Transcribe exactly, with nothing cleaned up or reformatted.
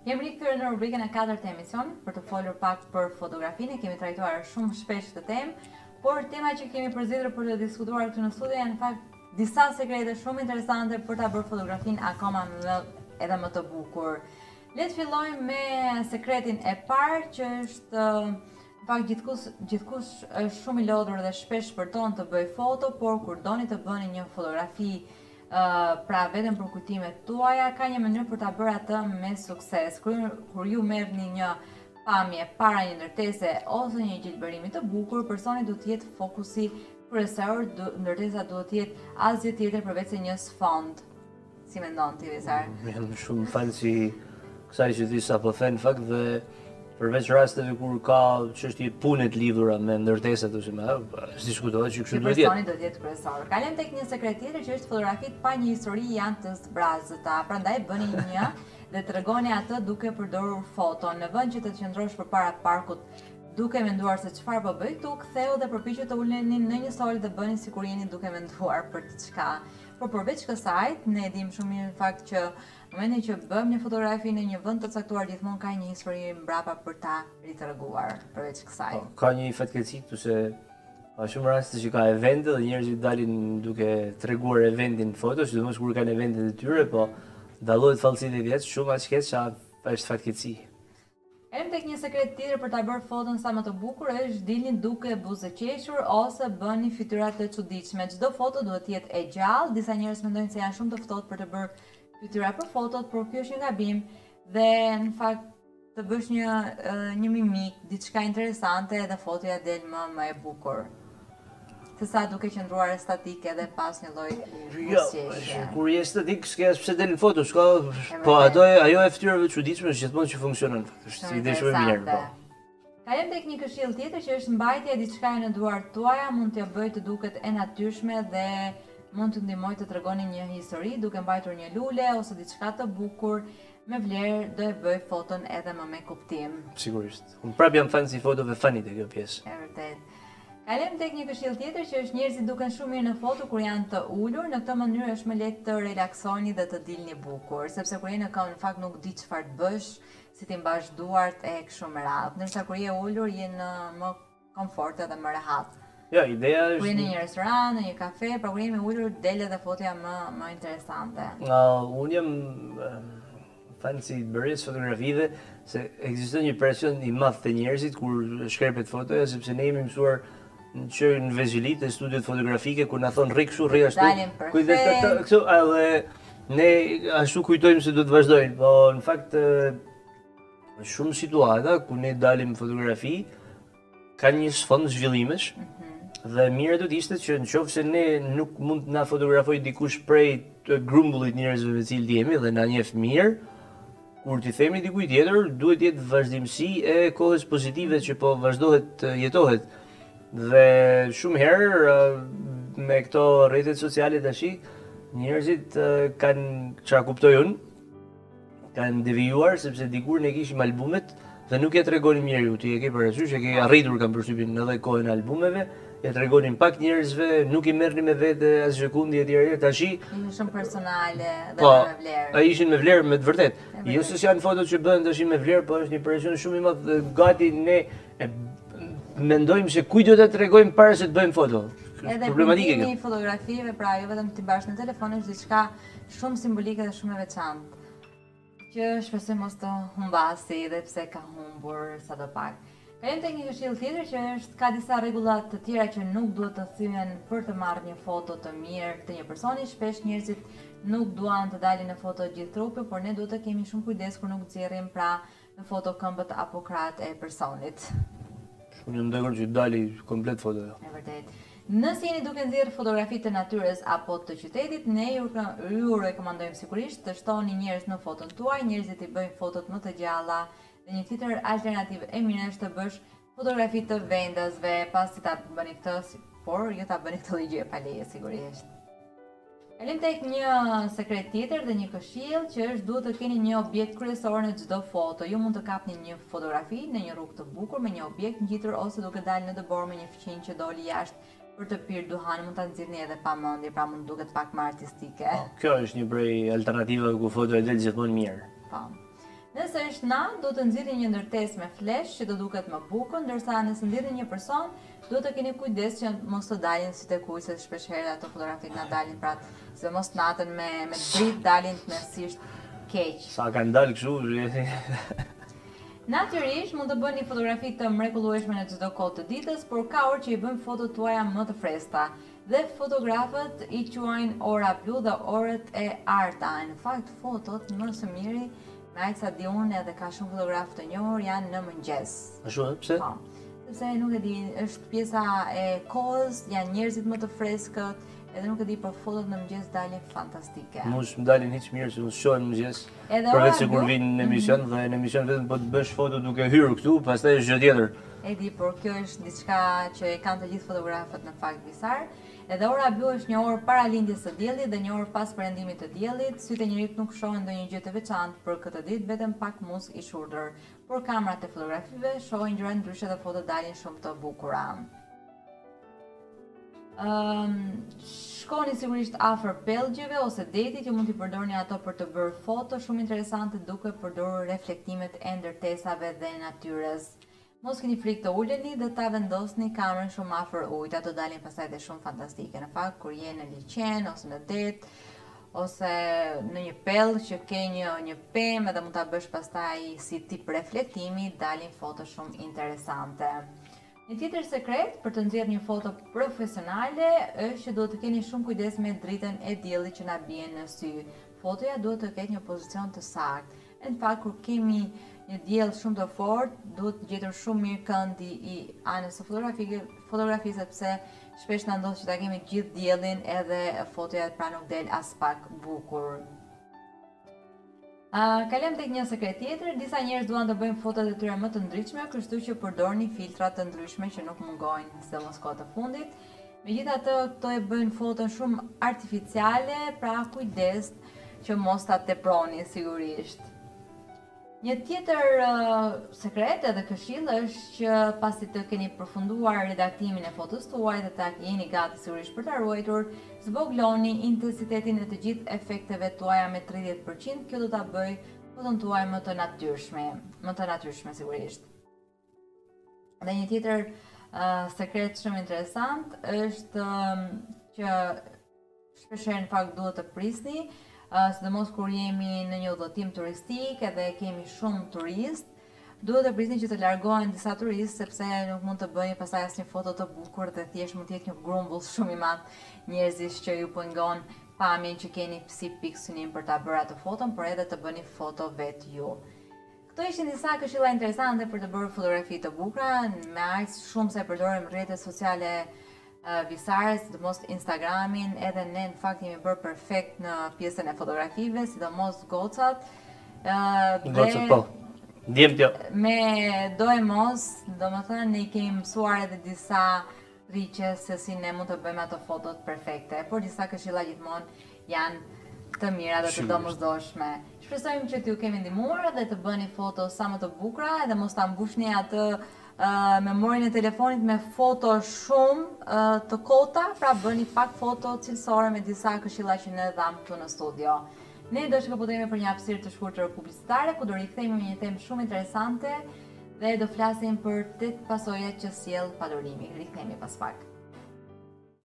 Jem rikthyer në rubrikën e katërt të emisionit për të folur pak për fotografinë. Kemi trajtuar shumë shpesh këtë temë, por tema që kemi përzgjedhur për të diskutuar këtu në studio janë në fakt disa sekrete shumë interesante për ta bërë fotografinë akoma më edhe më të bukur. Le të fillojmë me sekretin e parë, që është në fakt gjithkush gjithkush është shumë i lodhur dhe shpesh shpërton të bëj foto, por kur doni të bëni një fotografi Uh, pra vetëm për kujtimet tuaja, ka një mënyrë për ta bërë atë me sukses. Kur, kur ju merrni një pamje para një ndërtese ose një gjelbërimi të bukur, personi duhet të jetë fokusi kryesor, ndërtesa duhet të jetë asgjë tjetër përveç se një sfond. Si mendon ti, Visar? Jam shumë fan si kësaj që ti sapo the në fakt, dhe përveç rasteve kur ka çështje pune të lidhura me ndërtesat ose me, diskutohet që kështu duhet jetë. Personi duhet jetë kryesor. Kalojm tek një sekret tjetër, që është fotografitë pa një histori janë të zbrazëta. Prandaj bëni një dhe tregoni atë duke përdorur foto. Në vend që të qëndrosh përpara parkut duke menduar se çfarë po bëj këtu, ktheu dhe përpiqu të uleni në një sol dhe bëni sikur jeni duke menduar për diçka. Por përveç kësaj, ne dim shumë mirë në fakt që në momentin që bëjmë një fotografi në një vend të caktuar, gjithmonë ka një histori mbrapa për ta ritreguar. Përveç kësaj. Ka një fatkeqësi këtu se ka shumë raste që ka evente dhe njerëzit dalin duke treguar eventin në foto, sidomos kur kanë eventet e tyre, po dallohet fallësitë e vjet shumë aq keq sa është fatkeqësi. Em tek një sekret tjetër për ta bërë foton sa më të bukur është dilni duke buzëqeshur ose bëni fytyra të çuditshme. Çdo foto duhet të jetë e gjallë. Disa njerëz mendojnë se janë shumë të ftohtë për të bërë fytyra për fotot, por ky është një gabim dhe në fakt të bësh një një mimik, diçka interesante dhe fotoja del më më e bukur. Se sa duke qëndruar statike dhe pas një lloj buzëqeshje. Kur je statik, s'ke as pse del në foto, s'ka, po ato ajo e fytyrave të çuditshme është gjithmonë që funksionon. Është ide shumë e mirë, po. Kalojm tek një këshill tjetër, që është mbajtja e diçkaje në duart tuaja, mund t'ja bëjë të duket e natyrshme dhe mund të ndihmojë të tregoni një histori duke mbajtur një lule ose diçka të bukur me vlerë, do e bëj foton edhe më me kuptim. Sigurisht. Unë prap jam fan si fotove funny te kjo pjesë. E vërtet. Kalojm tek një këshill tjetër, që është njerëzit duken shumë mirë në foto kur janë të ulur. Në këtë mënyrë është më lehtë të relaksoni dhe të dilni bukur, sepse kur je në këmbë në fakt nuk di çfarë të bësh, si ti mbash duart e kështu me radhë. Ndërsa kur je ulur je në më komfort edhe më rehat. Ja, ideja është kur je në një restoran, në një kafe, pra kur jemi ulur del edhe fotoja më më interesante. Uh, unë jam uh, fan si bërjes fotografive, se ekziston një presion i madh te njerëzit kur shkrepet fotoja, sepse ne jemi mësuar që në Vezhilit e studiot fotografike, kur na thon rri kështu, rri ashtu. Kujdes kështu, edhe ne ashtu kujtojmë se duhet vazhdojmë, po në fakt shumë situata ku ne dalim fotografi kanë një sfond zhvillimesh, dhe mirë do të ishte që nëse ne nuk mund të na fotografoj dikush prej të grumbullit njerëzve me cilët jemi dhe na njeh mirë, kur t'i themi dikujt tjetër, duhet të jetë vazhdimsi e kohës pozitive që po vazhdohet jetohet. Dhe shumë herë me këto rrjetet sociale tash, njerëzit kanë, çfarë kuptoj unë, kanë devijuar, sepse dikur ne kishim albumet dhe nuk ja tregonin njeriu, ti e ke parasysh, e ke arritur kam përshtypjen edhe kohën e albumeve, ja tregonin pak njerëzve, nuk i merrnin me vete as sekundi etj etj. Tash ishin shumë personale dhe po, me vlerë. Ai ishin me vlerë me të vërtet. Jo se janë fotot që bëhen tash me vlerë, po është një presion shumë i madh, gati ne e mendojmë se kujt do ta tregojmë para se të bëjmë foto. Problematike kjo. Edhe fotografive, pra jo vetëm ti bash në telefon, është diçka shumë simbolike dhe shumë e veçantë, që shpresoj mos të humbasi dhe pse ka humbur sadopak. Kalojm tek një këshill tjetër, që është ka disa rregulla të tjera që nuk duhet të thyen për të marrë një foto të mirë të një personi. Shpesh njerëzit nuk duan të dalin në foto gjithë trupi, por ne duhet të kemi shumë kujdes kur nuk nxjerrim pra në foto këmbët apo krahët e personit. Unë jam dakord që dali komplet foto. E vërtet. Nëse jeni duke nxjerrë fotografi të natyrës apo të qytetit, ne ju, ju rekomandojmë sigurisht të shtoni njerëz në foton tuaj, njerëzit i bëjnë fotot më të gjalla, dhe një tjetër alternativë e mirë është të bësh fotografi të vendasve, pasi ta bëni këtë, por jo ta bëni këtë ligje pa leje sigurisht. Kalim tek një sekret tjetër dhe një këshill, që është duhet të keni një objekt kryesor në çdo foto. Ju mund të kapni një fotografi në një rrugë të bukur me një objekt ngjitur ose duke dalë në dëbor me një fëmijë që doli jashtë për të pirë duhan, mund ta nxirrni edhe pa mendje, pra mund duket pak më artistike. Kjo është një prej alternativave ku fotoja del gjithmonë mirë. Po. Nëse është natë, do të nxirrni një ndërtesë me flesh që do duket më bukur, ndërsa nëse nxirrni një person, duhet të keni kujdes që mos të dalin si te kuj, se shpesh herë ato fotografitë na dalin pra, se mos natën me me dritë dalin tmerrsisht keq. Sa kanë dalë kështu. Natyrisht mund të bëni fotografi të mrekullueshme në çdo kohë të ditës, por ka orë që i bëjmë fotot tuaja më të freskëta. Dhe fotografët i quajnë ora blu dhe orët e arta. Në fakt fotot më së miri, me aq sa di unë edhe ka shumë fotografë të njohur janë në mëngjes. Ashtu, pse? Po. Sepse nuk e di, është pjesa e kohës, janë njerëzit më të freskët, edhe nuk e di, për fotot në mëngjes dalin fantastike. Mos më dalin hiç mirë që mos shohin në mëngjes. Përveç se kur vinë në emision dhe në emision vetëm po të bësh foto duke hyrë këtu, pastaj është gjë tjetër. E di, por kjo është diçka që e kanë të gjithë fotografët në fakt Visar. Edhe ora blu është një orë para lindjes së diellit dhe një orë pas perëndimit të diellit. Sytë e njerit nuk shohin ndonjë gjë të veçantë për këtë ditë, vetëm pak musk i shurdhër. Por kamerat e fotografive shohin gjëra ndryshe dhe fotot dalin shumë të bukura. Um, shkoni sigurisht afër pellgjeve ose detit, ju mund t'i përdorni ato për të bërë foto shumë interesante duke përdorur reflektimet e ndërtesave dhe natyrës. Mos keni frikë të uleni dhe ta vendosni kamerën shumë afër ujit, ato dalin pastaj dhe shumë fantastike. Në fakt kur je në liçen ose në det ose në një pellg që ke një një pemë dhe mund ta bësh pastaj si tip reflektimi, dalin foto shumë interesante. Një tjetër sekret për të nxjerrë një foto profesionale është që duhet të keni shumë kujdes me dritën e diellit që na bie në sy. Fotoja duhet të ketë një pozicion të saktë. Në fakt kur kemi një diell shumë të fortë, duhet të gjetur shumë mirë këndi i anës së fotografisë, sepse shpesh na ndodh që ta kemi gjithë diellin edhe fotoja pra nuk del as pak bukur. Uh, kalem tek një sekret tjetër, disa njerëz duan të bëjnë fotot e tyre më të ndritshme, kështu që përdorni filtra të ndryshme që nuk mungojnë sidomos kohë të fundit. Megjithatë, këto e bëjnë foton shumë artificiale, pra kujdes që mos ta teproni sigurisht. Një tjetër uh, sekret edhe këshill është që pasi të keni përfunduar redaktimin e fotos tuaj dhe ta jeni gati sigurisht për ta ruajtur, zvogloni intensitetin e të gjithë efekteve tuaja me tridhjetë përqind. Kjo do ta bëj foton tuaj më të natyrshme, më të natyrshme sigurisht. Dhe një tjetër uh, sekret shumë interesant është um, që shpeshherë në fakt duhet të prisni. Uh, sidomos kur jemi në një udhëtim turistik edhe kemi shumë turist, duhet të prisni që të largohen disa turistë, sepse nuk mund të bëjnë pastaj asnjë foto të bukur dhe thjesht mund të jetë një grumbull shumë i madh njerëzish që ju pengon pamjen që keni si pikë synim për ta bërë atë foton, por edhe të bëni foto vetë ju. Këto ishin disa këshilla interesante për të bërë fotografi të bukura, me aq shumë se përdorim rrjetet sociale Visare, sidomos Instagramin, edhe ne në fakt jemi bërë perfekt në pjesën e fotografive, sidomos gocat. Gocat po, djemt jo. Me do e mos, do më thënë, ne i kemi mësuar edhe disa rriqe se si ne mund të bëjmë ato fotot perfekte, por disa këshilla gjithmonë janë të mira dhe të domosdoshme. Shpresojmë që t'ju kemi ndihmuar dhe të bëni foto sa më të bukura edhe mos ta mbushni atë Uh, memorin e telefonit me foto shumë uh, të kota, pra bëni pak foto cilësore me disa këshilla që ne dham këtu në studio. Ne do shkëputemi për një hapësirë të shkurtër publicitare, ku do rikthehemi me një temë shumë interesante dhe do flasim për tet pasojat që sjell padurimi. Rikthehemi pas pak.